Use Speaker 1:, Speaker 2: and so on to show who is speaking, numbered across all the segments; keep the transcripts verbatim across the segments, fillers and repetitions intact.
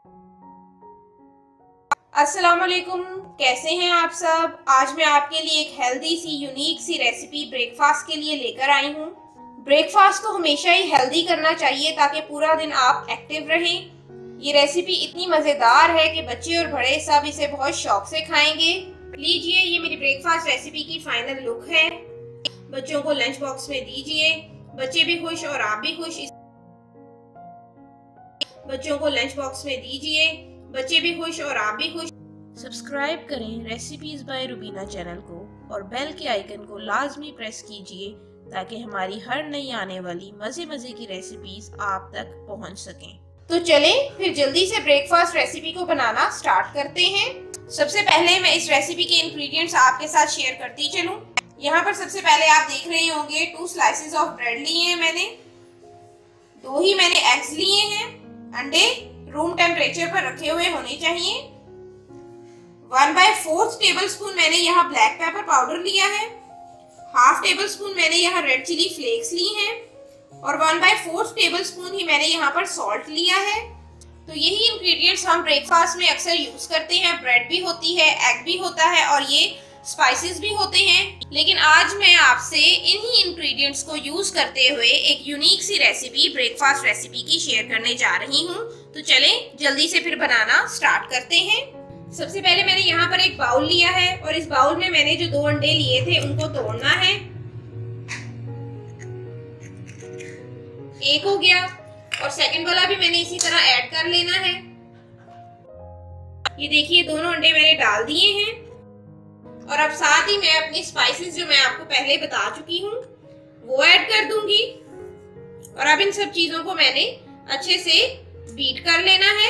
Speaker 1: अस्सलाम वालेकुम, कैसे हैं आप सब। आज मैं आपके लिए एक हेल्दी सी यूनिक सी रेसिपी ब्रेकफास्ट के लिए लेकर आई हूँ। ब्रेकफास्ट तो हमेशा ही हेल्दी करना चाहिए ताकि पूरा दिन आप एक्टिव रहें। ये रेसिपी इतनी मज़ेदार है कि बच्चे और बड़े सब इसे बहुत शौक से खाएंगे। लीजिए, ये मेरी ब्रेकफास्ट रेसिपी की फाइनल लुक है। बच्चों को लंच बॉक्स में दीजिए, बच्चे भी खुश और आप भी खुश। बच्चों को लंच बॉक्स में दीजिए, बच्चे भी खुश और आप भी खुश। सब्सक्राइब करें रेसिपीज बाय रुबीना चैनल को और बेल के आइकन को लाजमी प्रेस कीजिए ताकि हमारी हर नई आने वाली मजे मजे की रेसिपीज आप तक पहुंच सकें। तो चलें फिर जल्दी से ब्रेकफास्ट रेसिपी को बनाना स्टार्ट करते हैं। सबसे पहले मैं इस रेसिपी के इंग्रेडिएंट्स आपके साथ शेयर करती चलूं। यहाँ पर सबसे पहले आप देख रहे होंगे टू स्लाइसेस ऑफ ब्रेड लिए हैं मैंने, दो ही मैंने एग्स लिए हैं। अंडे रूम टेम्परेचर पर रखे हुए होने चाहिए। One by fourth tablespoon मैंने यहाँ ब्लैक पेपर पाउडर लिया है। हाफ टेबल स्पून मैंने यहाँ रेड चिली फ्लेक्स ली हैं और one by fourth tablespoon ही मैंने यहाँ पर सॉल्ट लिया है। तो यही इंग्रेडिएंट्स हम ब्रेकफास्ट में अक्सर यूज करते हैं। ब्रेड भी होती है, एग भी होता है और ये स्पाइसेस भी होते हैं। लेकिन आज मैं आपसे इन्हीं इंग्रेडिएंट्स को यूज करते हुए एक यूनिक सी रेसिपी ब्रेकफास्ट रेसिपी की शेयर करने जा रही हूँ। तो चलें जल्दी से फिर बनाना स्टार्ट करते हैं। सबसे पहले मैंने यहाँ पर एक बाउल लिया है और इस बाउल में मैंने जो दो अंडे लिए थे उनको तोड़ना है। एक हो गया और सेकंड वाला भी मैंने इसी तरह ऐड कर लेना है। ये देखिए, दोनों अंडे मैंने डाल दिए हैं और अब साथ ही मैं अपनी स्पाइसेस जो मैं आपको पहले बता चुकी हूँ वो ऐड कर दूंगी। और अब इन सब चीजों को मैंने अच्छे से बीट कर लेना है।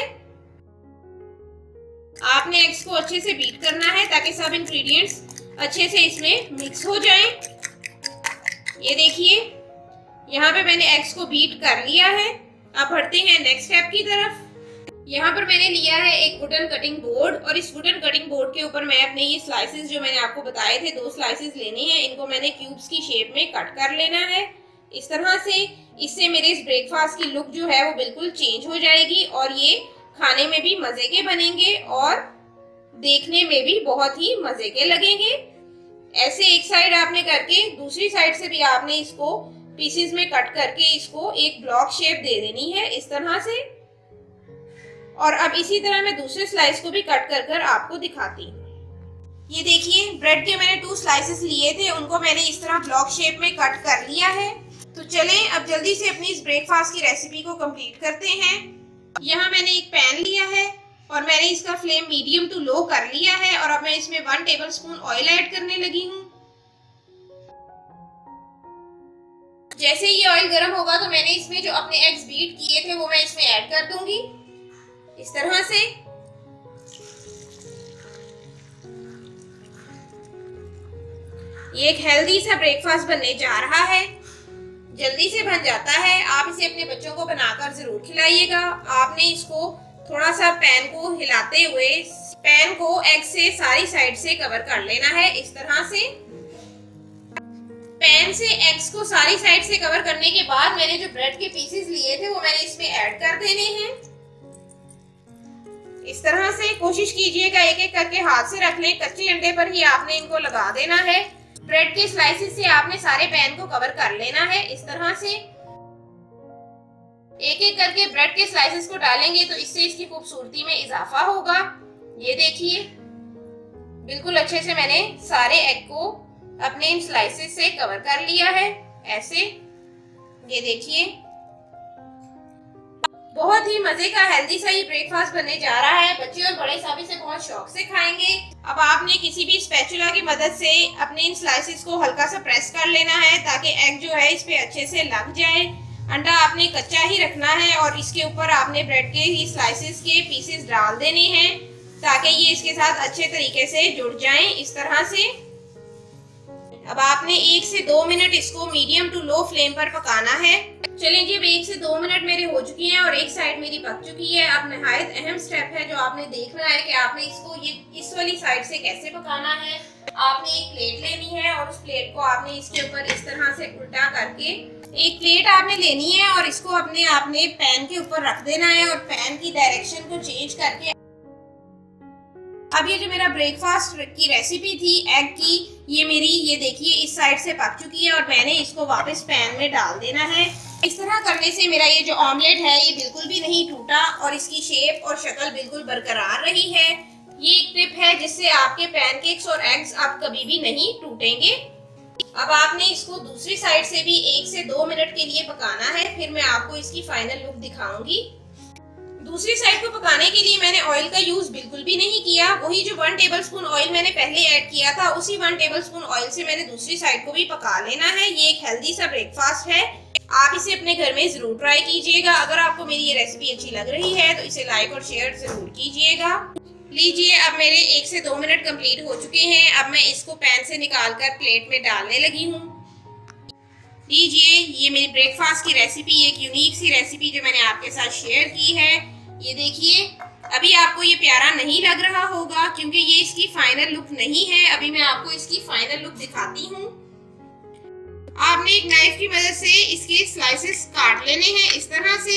Speaker 1: आपने एग्स को अच्छे से बीट करना है ताकि सब इंग्रेडिएंट्स अच्छे से इसमें मिक्स हो जाएं। ये देखिए, यहाँ पे मैंने एग्स को बीट कर लिया है। अब बढ़ते हैं नेक्स्ट स्टेप की तरफ। यहाँ पर मैंने लिया है एक वुडन कटिंग बोर्ड और इस वुडन कटिंग बोर्ड के ऊपर मैं अपने ये स्लाइसेस जो मैंने आपको बताए थे, दो स्लाइसेस लेने हैं, इनको मैंने क्यूब्स की शेप में कट कर लेना है इस तरह से। इससे मेरे इस ब्रेकफास्ट की लुक जो है वो बिल्कुल चेंज हो जाएगी और ये खाने में भी मजे के बनेंगे और देखने में भी बहुत ही मजे के लगेंगे। ऐसे एक साइड आपने करके दूसरी साइड से भी आपने इसको पीसेस में कट करके इसको एक ब्लॉक शेप दे देनी है इस तरह से। और अब इसी तरह मैं दूसरे स्लाइस को भी कट कर कर आपको दिखाती हूँ। ये देखिए, ब्रेड के मैंने टू स्लाइसेस लिए थे, उनको मैंने इस तरह ब्लॉक शेप में कट कर लिया है। तो चलें अब जल्दी से अपनी इस ब्रेकफास्ट की रेसिपी को कंप्लीट करते हैं। यहाँ मैंने एक पैन लिया है और मैंने इसका फ्लेम मीडियम टू लो कर लिया है और अब मैं इसमें one tablespoon oil add करने लगी हूँ। जैसे ये ऑयल गर्म होगा तो मैंने इसमें जो अपने एग्स बीट किए थे वो मैं इसमें ऐड कर दूंगी इस तरह से। ये एक हेल्दी सा ब्रेकफास्ट बनने जा रहा है, जल्दी से बन जाता है। आप इसे अपने बच्चों को बनाकर जरूर खिलाइएगा। आपने इसको थोड़ा सा पैन को हिलाते हुए पैन को एग से सारी साइड से कवर कर लेना है इस तरह से। पैन से एग्स को सारी साइड से कवर करने के बाद मैंने जो ब्रेड के पीसेस लिए थे वो मैंने इसमें ऐड कर देने हैं इस तरह से। कोशिश कीजिएगा एक एक करके हाथ से रख लें, कच्चे अंडे पर ही आपने इनको लगा देना है। ब्रेड के स्लाइसेस से आपने सारे पैन को कवर कर लेना है इस तरह से। एक एक करके ब्रेड के स्लाइसेस को डालेंगे तो इससे इसकी खूबसूरती में इजाफा होगा। ये देखिए, बिल्कुल अच्छे से मैंने सारे एग को अपने इन स्लाइसेस से कवर कर लिया है ऐसे। ये देखिए, बहुत ही मजे का हेल्दी सा ये ब्रेकफास्ट बनने जा रहा है। बच्चे और बड़े सब इसे बहुत शौक से खाएंगे। अब आपने किसी भी स्पैचुला की मदद से अपने इन स्लाइसेस को हल्का सा प्रेस कर लेना है ताकि एग जो है इस पे अच्छे से लग जाए। अंडा आपने कच्चा ही रखना है और इसके ऊपर आपने ब्रेड के ही स्लाइसेस के पीसेस डाल देने हैं ताकि ये इसके साथ अच्छे तरीके से जुड़ जाएं इस तरह से। अब आपने एक से दो मिनट इसको मीडियम टू लो फ्लेम पर पकाना है। चलिए जी, अब एक से दो मिनट मेरे हो चुकी हैं और एक साइड मेरी पक चुकी है। अब नहायत अहम स्टेप है जो आपने देखना है कि आपने इसको ये इस वाली साइड से कैसे पकाना है। आपने एक प्लेट लेनी है और उस प्लेट को आपने इसके ऊपर इस तरह से उल्टा करके एक प्लेट आपने लेनी है और इसको अपने आपने पैन के ऊपर रख देना है और पैन की डायरेक्शन को चेंज करके अब ये जो मेरा ब्रेकफास्ट की रेसिपी थी एग की, ये मेरी ये देखिए इस साइड से पक चुकी है और मैंने इसको वापस पैन में डाल देना है। इस तरह करने से मेरा ये जो ऑमलेट है ये बिल्कुल भी नहीं टूटा और इसकी शेप और शक्ल बिल्कुल बरकरार रही है। ये एक टिप है जिससे आपके पैनकेक्स और एग्स आप कभी भी नहीं टूटेंगे। अब आपने इसको दूसरी साइड से भी एक से दो मिनट के लिए पकाना है, फिर मैं आपको इसकी फाइनल लुक दिखाऊंगी। दूसरी साइड को पकाने के लिए मैंने ऑयल का यूज बिल्कुल भी नहीं किया। वही जो वन टेबलस्पून ऑयल मैंने पहले ऐड किया था, उसी वन टेबलस्पून ऑयल से मैंने दूसरी साइड को भी पका लेना है। ये एक हेल्दी सा ब्रेकफास्ट है, आप इसे अपने घर में जरूर ट्राई कीजिएगा। अगर आपको मेरी ये रेसिपी अच्छी लग रही है तो इसे लाइक और शेयर जरूर कीजिएगा। लीजिए, अब मेरे एक से दो मिनट कंप्लीट हो चुके हैं। अब मैं इसको पैन से निकालकर प्लेट में डालने लगी हूँ। लीजिए, ये मेरी ब्रेकफास्ट की रेसिपी, एक यूनिक सी रेसिपी जो मैंने आपके साथ शेयर की है। ये देखिए, अभी आपको ये प्यारा नहीं लग रहा होगा क्योंकि ये इसकी फाइनल लुक नहीं है। अभी मैं आपको इसकी फाइनल लुक दिखाती हूँ। आपने एक नाइफ की मदद से इसके स्लाइसेस काट लेने हैं इस तरह से।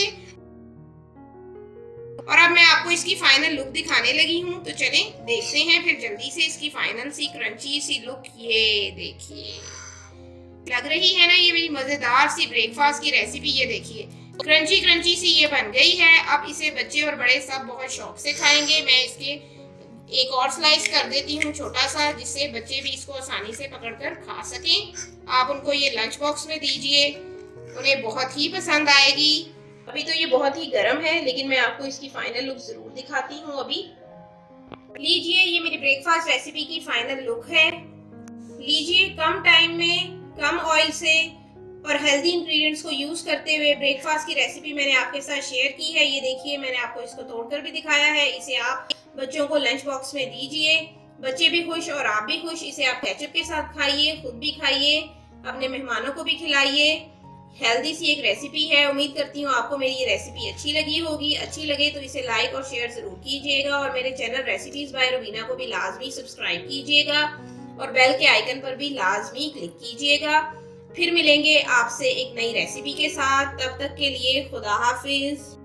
Speaker 1: और अब मैं आपको इसकी फाइनल लुक दिखाने लगी हूँ, तो चलें देखते हैं फिर जल्दी से इसकी फाइनल सी क्रंची सी लुक। ये देखिए, लग रही है ना ये मेरी मजेदार सी ब्रेकफास्ट की रेसिपी। ये देखिए, क्रंची क्रंची सी ये बन गई है। अब इसे बच्चे और बड़े सब बहुत शौक से खाएंगे। मैं इसके एक और स्लाइस कर देती हूँ छोटा सा, जिससे बच्चे भी इसको आसानी से पकड़कर खा सकें। आप उनको ये लंच बॉक्स में दीजिए, उन्हें बहुत ही पसंद आएगी। अभी तो ये बहुत ही गर्म है, लेकिन मैं आपको इसकी फाइनल लुक जरूर दिखाती हूँ अभी। लीजिए, ये मेरी ब्रेकफास्ट रेसिपी की फाइनल लुक है। लीजिए, कम टाइम में कम ऑयल से और हेल्दी इंग्रेडिएंट्स को यूज करते हुए ब्रेकफास्ट की रेसिपी मैंने आपके साथ शेयर की है। ये देखिए, मैंने आपको इसको तोड़कर भी दिखाया है। इसे आप बच्चों को लंच बॉक्स में दीजिए, बच्चे भी खुश और आप भी खुश। इसे आप केचप के साथ खाइए, खुद भी खाइए, अपने मेहमानों को भी खिलाइए। हेल्दी सी एक रेसिपी है। उम्मीद करती हूँ आपको मेरी ये रेसिपी अच्छी लगी होगी। अच्छी लगे तो इसे लाइक और शेयर जरूर कीजिएगा और मेरे चैनल रेसिपीज बाय रुबीना को भी लाजमी सब्सक्राइब कीजिएगा और बेल के आइकन पर भी लाजमी क्लिक कीजिएगा। फिर मिलेंगे आपसे एक नई रेसिपी के साथ। तब तक के लिए खुदा हाफिज।